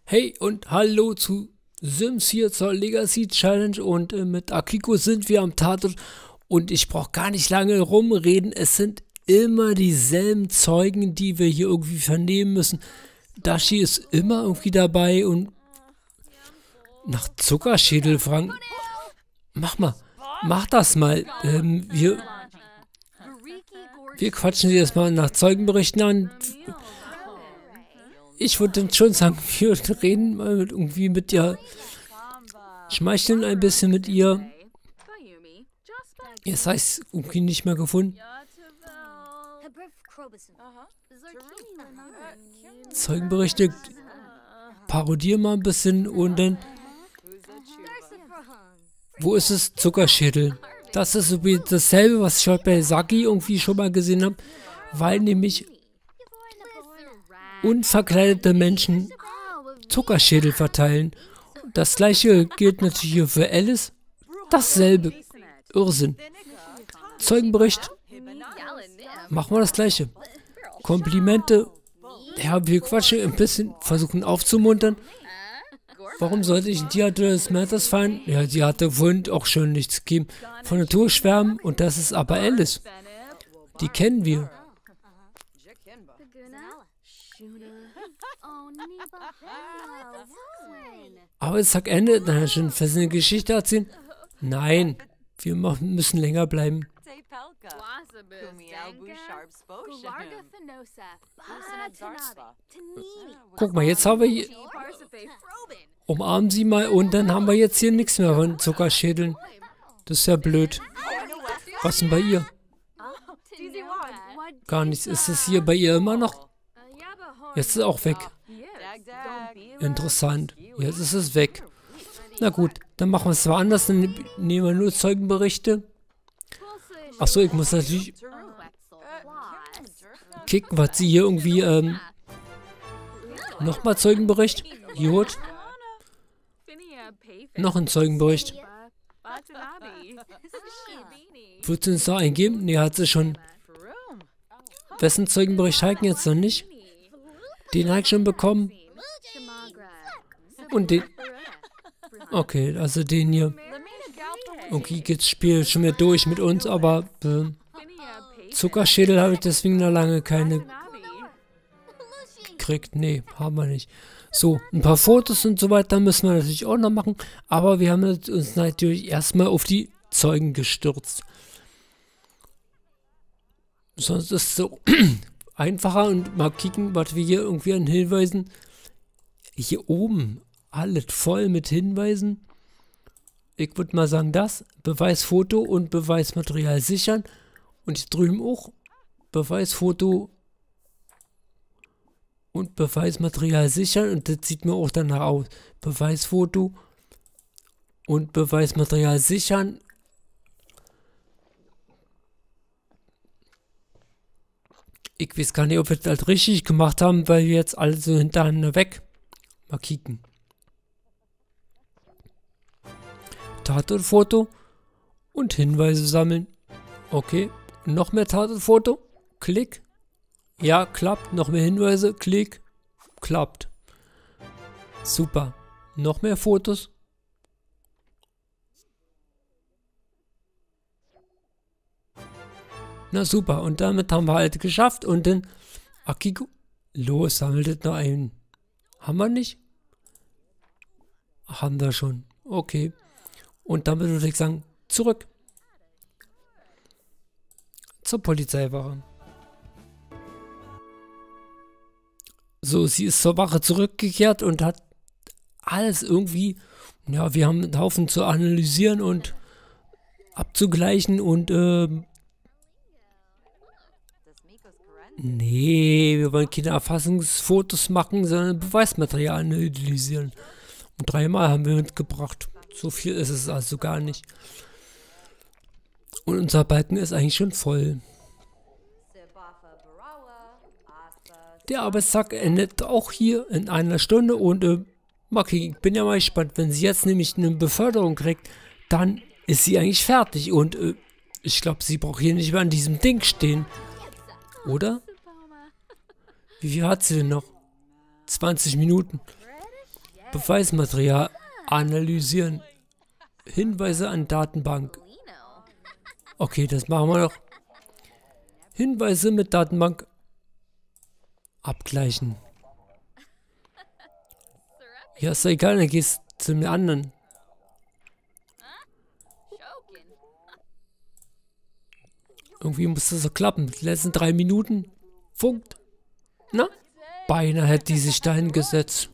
Hey und hallo zu Sims hier zur Legacy Challenge und mit Akiko sind wir am Tatort und ich brauche gar nicht lange rumreden. Es sind immer dieselben Zeugen, die wir hier irgendwie vernehmen müssen. Dashi ist immer irgendwie dabei und nach Zuckerschädel fragen. Mach das mal. Wir quatschen sie erstmal nach Zeugenberichten an. Ich würde schon sagen, wir reden mal irgendwie mit ihr, schmeicheln ein bisschen mit ihr. Jetzt heißt irgendwie nicht mehr gefunden. Zeugenberichte parodieren mal ein bisschen und dann. Wo ist es? Zuckerschädel. Das ist so dasselbe, was ich heute bei Saki irgendwie schon mal gesehen habe, weil nämlich unverkleidete Menschen Zuckerschädel verteilen. Das gleiche gilt natürlich hier für Alice. Dasselbe. Irrsinn. Zeugenbericht. Machen wir das gleiche. Komplimente. Ja, wir quatschen ein bisschen, versuchen aufzumuntern. Warum sollte ich dir das Matters fallen? Ja, sie hatte vorhin auch schon nichts gegeben. Von Natur schwärmen und das ist aber Alice. Die kennen wir. Aber es sagt Ende, dann schon fest eine Geschichte erzählen. Nein, wir müssen länger bleiben. Guck mal, jetzt haben wir hier. Umarmen sie mal und dann haben wir jetzt hier nichts mehr von Zuckerschädeln. Das ist ja blöd. Was denn bei ihr? Gar nichts. Ist es hier bei ihr immer noch? Jetzt ist es auch weg. Interessant. Jetzt ist es weg. Na gut, dann machen wir es zwar anders, dann nehmen wir nur Zeugenberichte. Achso, ich muss natürlich kicken, was sie hier irgendwie, nochmal Zeugenbericht. Gut. Noch ein Zeugenbericht. Wird sie uns da eingeben? Ne, hat sie schon. Wessen Zeugenbericht halten jetzt noch nicht? Den habe ich schon bekommen. Und den. Okay, also den hier. Okay, geht's Spiel schon mehr durch mit uns, aber Zuckerschädel habe ich deswegen noch lange keine gekriegt. Nee, haben wir nicht. So, ein paar Fotos und so weiter müssen wir natürlich auch noch machen, aber wir haben uns natürlich erstmal auf die Zeugen gestürzt. Sonst ist es so einfacher und mal kicken, was wir hier irgendwie an Hinweisen. Hier oben, alles voll mit Hinweisen. Ich würde mal sagen, das, Beweisfoto und Beweismaterial sichern. Und hier drüben auch Beweisfoto und Beweismaterial sichern. Und das sieht mir auch danach aus. Beweisfoto und Beweismaterial sichern. Ich weiß gar nicht, ob wir das halt richtig gemacht haben, weil wir jetzt alle so hintereinander weg. Mal kicken. Tatortfoto und Hinweise sammeln. Okay. Noch mehr Tatortfoto. Klick. Ja, klappt. Noch mehr Hinweise. Klick. Klappt. Super. Noch mehr Fotos. Na super. Und damit haben wir halt geschafft. Und dann Akiko. Los, sammelt es noch ein. Haben wir nicht? Haben wir schon. Okay. Und damit würde ich sagen, zurück zur Polizeiwache. So, sie ist zur Wache zurückgekehrt und hat alles irgendwie, ja, wir haben einen Haufen zu analysieren und abzugleichen und, nee, wir wollen keine Erfassungsfotos machen, sondern Beweismaterial analysieren. Und 3-mal haben wir mitgebracht. So viel ist es also gar nicht. Und unser Balken ist eigentlich schon voll. Der Arbeitstag endet auch hier in einer Stunde und okay, ich bin ja mal gespannt, wenn sie jetzt nämlich eine Beförderung kriegt, dann ist sie eigentlich fertig und ich glaube, sie braucht hier nicht mehr an diesem Ding stehen. Oder? Wie viel hat sie denn noch? 20 Minuten. Beweismaterial analysieren. Hinweise an Datenbank. Okay, das machen wir doch. Hinweise mit Datenbank abgleichen. Ja, ist ja egal, dann gehst du zu den anderen. Irgendwie muss das so klappen. Die letzten 3 Minuten. Funkt. Na? Beinahe hätte die sich dahin gesetzt.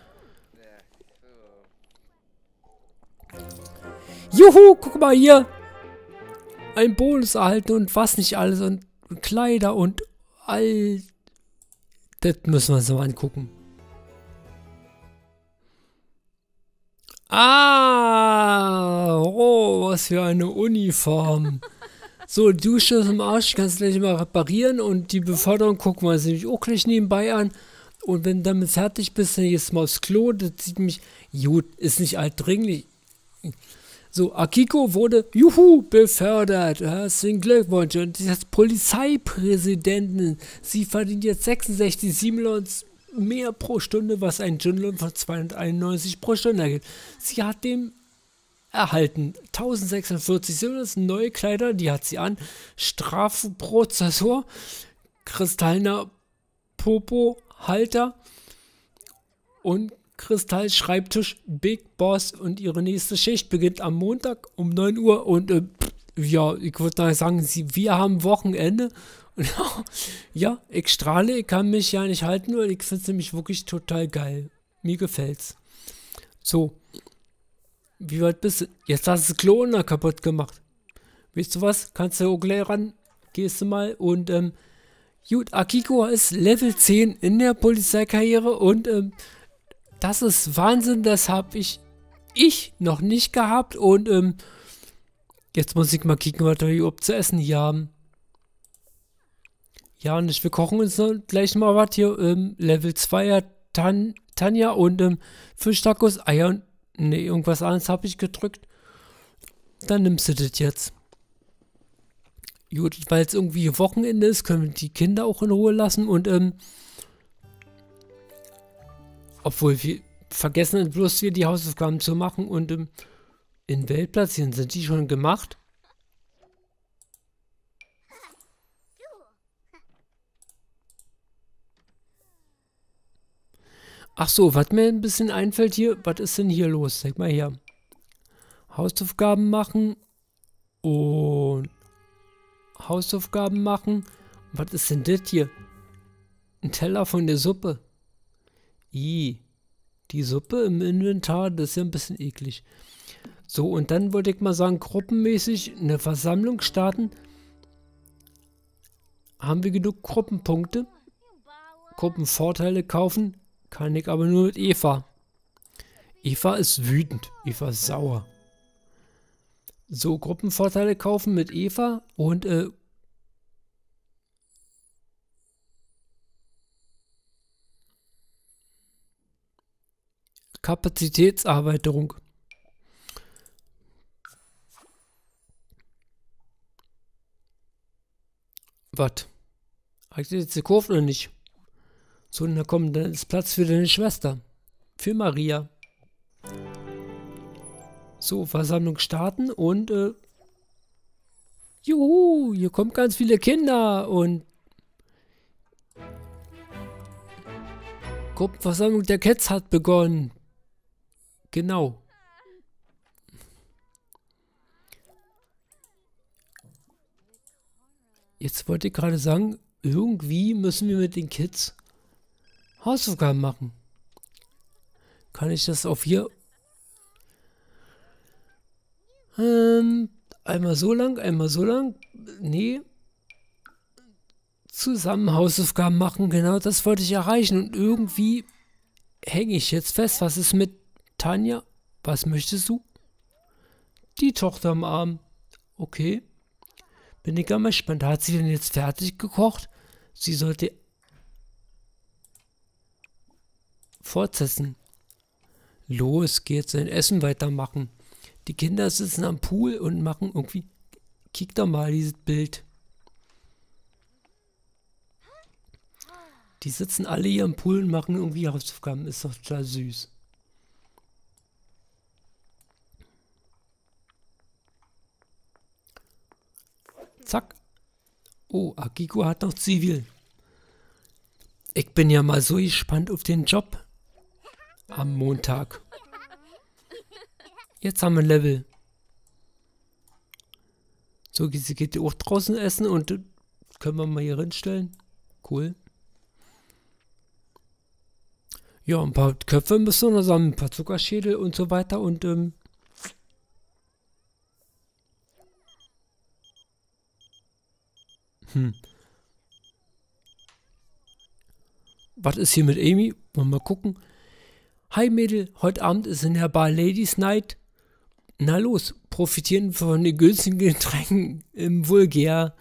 Juhu, guck mal hier. Ein Bonus erhalten und was nicht alles. Und Kleider und all. Das müssen wir uns mal angucken. Ah, oh, was für eine Uniform. So, Dusche ist im Arsch, kannst du gleich mal reparieren und die Beförderung gucken wir uns nämlich auch gleich nebenbei an. Und wenn du damit fertig bist, dann gehst du mal aufs Klo, das sieht mich, gut, ist nicht altdringlich. So, Akiko wurde, juhu, befördert, herzlichen Glückwunsch. Und sie ist Polizeipräsidentin, sie verdient jetzt 66 Siebenlohns mehr pro Stunde, was ein Stundenlohn von 291 pro Stunde ergibt. Sie hat dem erhalten 1046 Siebenlohns, neue Kleider, die hat sie an, Strafprozessor, kristallener Popo-Halter und Kristallschreibtisch Big Boss und ihre nächste Schicht beginnt am Montag um 9 Uhr und ja, ich würde sagen, wir haben Wochenende und ja, ich strahle, ich kann mich ja nicht halten, weil ich finde es nämlich wirklich total geil. Mir gefällt's. So, wie weit bist du? Jetzt hast du das Klo kaputt gemacht. Weißt du was? Kannst du auch gleich ran, gehst du mal und gut, Akiko ist Level 10 in der Polizeikarriere und das ist Wahnsinn, das habe ich noch nicht gehabt und jetzt muss ich mal kicken, was wir hier zu essen hier haben. Ja, und wir kochen uns gleich mal was hier. Level 2 hat Tanja und Fischtacos, Eier und ne, irgendwas anderes habe ich gedrückt. Dann nimmst du das jetzt. Gut, weil es irgendwie Wochenende ist, können wir die Kinder auch in Ruhe lassen und obwohl wir vergessen bloß hier die Hausaufgaben zu machen und in Weltplatz sind die schon gemacht. Ach so, was mir ein bisschen einfällt hier, was ist denn hier los? Zeig mal her. Hausaufgaben machen und Hausaufgaben machen. Was ist denn das hier? Ein Teller von der Suppe. Die Suppe im Inventar, das ist ja ein bisschen eklig. So, und dann wollte ich mal sagen, gruppenmäßig eine Versammlung starten. Haben wir genug Gruppenpunkte? Gruppenvorteile kaufen? Kann ich aber nur mit Eva. Eva ist wütend. Eva ist sauer. So, Gruppenvorteile kaufen mit Eva und Kapazitätserweiterung. Was? Hast du jetzt gekauft oder nicht? So, dann kommt dann ist Platz für deine Schwester. Für Maria. So, Versammlung starten und juhu, hier kommen ganz viele Kinder und Gruppenversammlung der Cats hat begonnen. Genau. Jetzt wollte ich gerade sagen, irgendwie müssen wir mit den Kids Hausaufgaben machen. Kann ich das auf hier? Einmal so lang, einmal so lang. Nee. Zusammen Hausaufgaben machen, genau das wollte ich erreichen. Und irgendwie hänge ich jetzt fest. Was ist mit Tanja? Was möchtest du? Die Tochter am Arm. Okay. Bin ich mal gespannt. Hat sie denn jetzt fertig gekocht? Sie sollte fortsetzen. Los geht's, sein Essen weitermachen. Die Kinder sitzen am Pool und machen irgendwie... Kick doch mal dieses Bild. Die sitzen alle hier am Pool und machen irgendwie Hausaufgaben. Ist doch total süß. Zack. Oh, Akiko hat noch Zivil. Ich bin ja mal so gespannt auf den Job. Am Montag. Jetzt haben wir ein Level. So, sie geht auch draußen essen und können wir mal hier hinstellen. Cool. Ja, ein paar Köpfe müssen wir noch sammeln, ein paar Zuckerschädel und so weiter und Was ist hier mit Amy? Wollen wir mal gucken. Hi Mädel, heute Abend ist in der Bar Ladies Night. Na los, profitieren von den günstigen Getränken im Vulgär.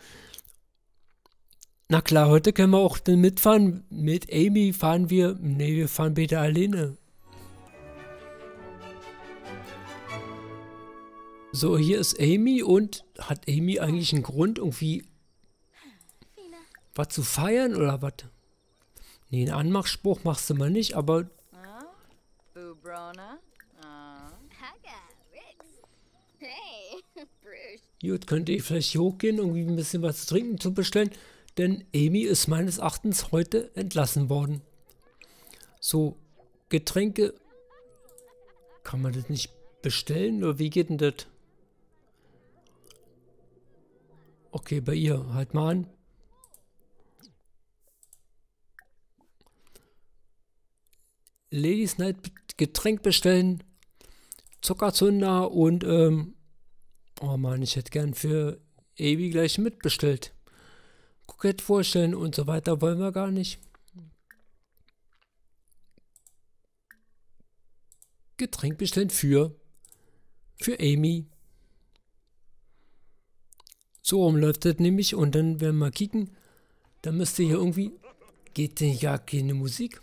Na klar, heute können wir auch dann mitfahren. Mit Amy fahren wir. Ne, wir fahren bitte alleine. So, hier ist Amy und hat Amy eigentlich einen Grund, irgendwie was zu feiern oder was? Ne, einen Anmachspruch machst du mal nicht, aber gut, könnt ihr vielleicht hier hochgehen, irgendwie ein bisschen was zu trinken zu bestellen, denn Amy ist meines Erachtens heute entlassen worden. So, Getränke, kann man das nicht bestellen oder wie geht denn das? Okay, bei ihr, halt mal an. Ladies Night Getränk bestellen, Zuckerzünder und oh Mann, ich hätte gern für Amy gleich mitbestellt. Kokett vorstellen und so weiter wollen wir gar nicht. Getränk bestellen für Amy. So rum läuft das nämlich und dann werden wir mal kicken. Da müsste hier irgendwie... Geht denn ja keine Musik?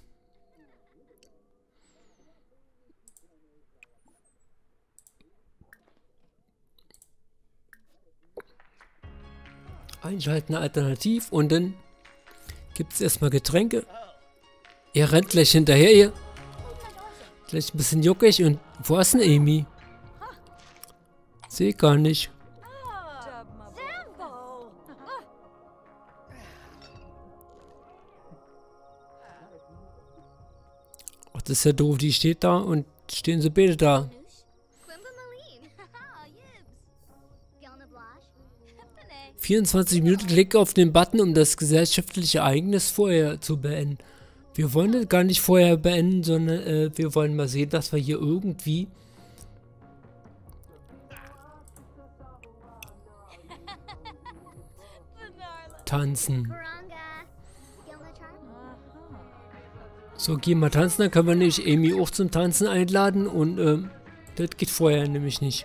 Einschalten alternativ und dann gibt es erstmal Getränke. Er rennt gleich hinterher hier. Gleich ein bisschen juckig und wo ist denn Amy? Sehe gar nicht. Ach, das ist ja doof, die steht da und stehen sie beide da. 24 Minuten, klick auf den Button, um das gesellschaftliche Ereignis vorher zu beenden. Wir wollen das gar nicht vorher beenden, sondern wir wollen mal sehen, dass wir hier irgendwie tanzen. So, gehen wir tanzen, dann können wir nämlich Amy auch zum Tanzen einladen und das geht vorher nämlich nicht.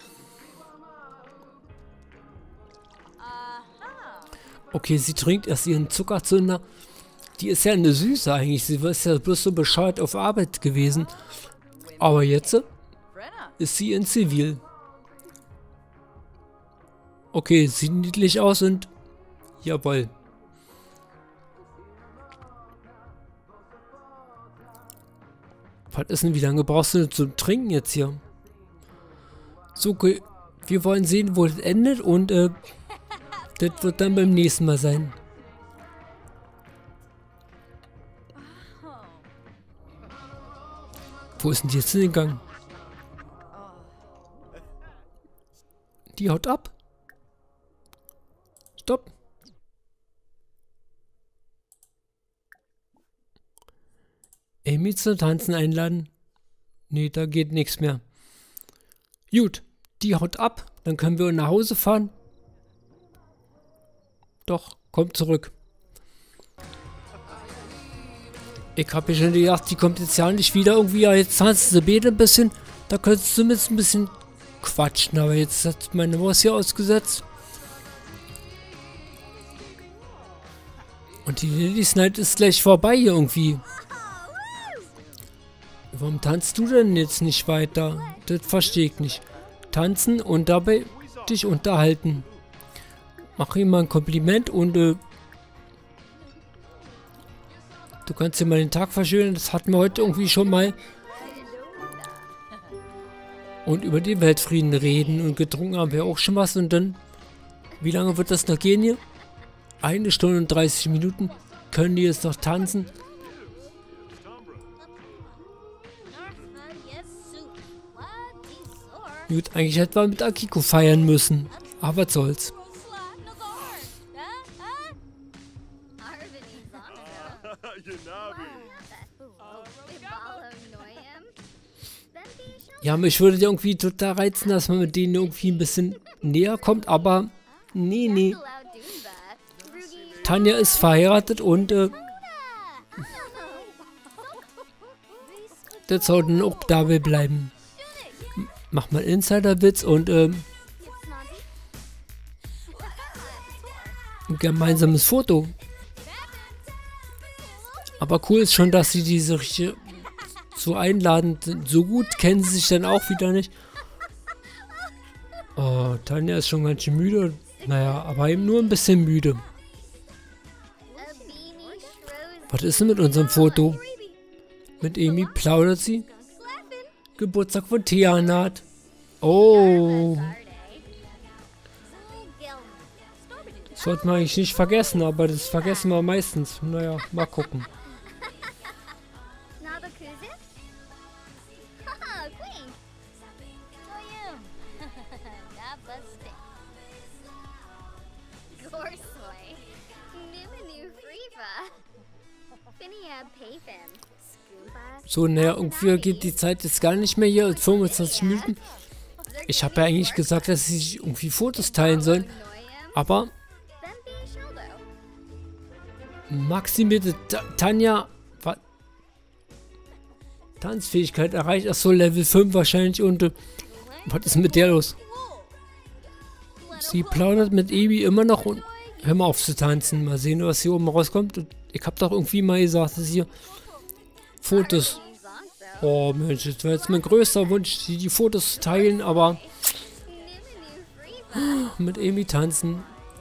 Okay, sie trinkt erst ihren Zuckerzünder. Die ist ja eine Süße eigentlich. Sie ist ja bloß so bescheuert auf Arbeit gewesen. Aber jetzt ist sie in Zivil. Okay, sieht niedlich aus und... Jawohl. Was ist denn, wie lange brauchst du zu trinken jetzt hier? So, okay. Wir wollen sehen, wo es endet und das wird dann beim nächsten Mal sein. Wo ist denn die jetzt hingegangen? Die haut ab. Stopp. Amy zum Tanzen einladen. Nee, da geht nichts mehr. Gut, die haut ab. Dann können wir nach Hause fahren. Doch, kommt zurück. Ich habe ja schon gedacht, die kommt jetzt ja nicht wieder irgendwie. Ja, jetzt tanzen sie beide ein bisschen. Da könntest du zumindest ein bisschen quatschen. Aber jetzt hat meine Maus hier ausgesetzt. Und die Ladies Night ist gleich vorbei hier irgendwie. Warum tanzt du denn jetzt nicht weiter? Das verstehe ich nicht. Tanzen und dabei dich unterhalten. Mach ihm mal ein Kompliment und du kannst dir mal den Tag verschönern. Das hatten wir heute irgendwie schon mal. Und über den Weltfrieden reden und getrunken haben wir auch schon was. Und dann Wie lange wird das noch gehen hier? 1 Stunde und 30 Minuten. Können die jetzt noch tanzen? Gut, eigentlich hätten wir mit Akiko feiern müssen. Aber was soll's. Ja, mich würde irgendwie total reizen, dass man mit denen irgendwie ein bisschen näher kommt, aber nee. Tanja ist verheiratet und das sollten auch dabei bleiben. Mach mal Insider-Witz und ein gemeinsames Foto. Aber cool ist schon, dass sie diese richtig so einladend sind. So gut kennen sie sich dann auch wieder nicht. Oh, Tanja ist schon ganz schön müde. Naja, aber eben nur ein bisschen müde. Was ist denn mit unserem Foto? Mit Amy plaudert sie. Geburtstag von Thea naht. Oh. Das sollte man eigentlich nicht vergessen, aber das vergessen wir meistens. Naja, mal gucken. So, naja, irgendwie geht die Zeit jetzt gar nicht mehr hier. 25 Minuten. Ich habe ja eigentlich gesagt, dass sie sich irgendwie Fotos teilen sollen. Aber maximierte Tanja Tanzfähigkeit erreicht. Achso, Level 5 wahrscheinlich. Und was ist mit der los? Sie plaudert mit Ebi immer noch und hör mal auf zu tanzen. Mal sehen, was hier oben rauskommt. Und ich habe doch irgendwie mal gesagt, dass hier Fotos. Oh Mensch, das wäre jetzt mein größter Wunsch, die Fotos zu teilen, aber mit Amy tanzen.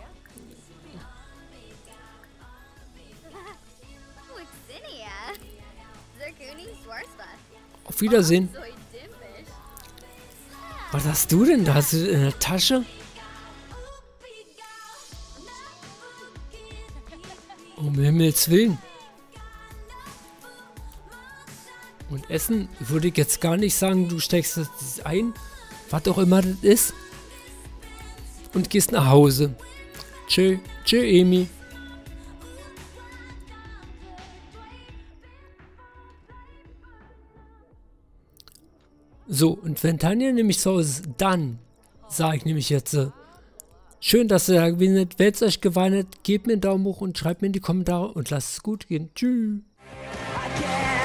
Auf Wiedersehen. Was hast du denn da? Hast du in der Tasche? Um Himmels Willen. Und Essen würde ich jetzt gar nicht sagen, du steckst das ein, was auch immer das ist, und gehst nach Hause. Tschö, Amy. So, und wenn Tanja nämlich zu Hause ist, dann sage ich nämlich jetzt, schön, dass ihr da gewesen seid, wenn es euch gefallen hat, gebt mir einen Daumen hoch und schreibt mir in die Kommentare und lasst es gut gehen. Tschüss.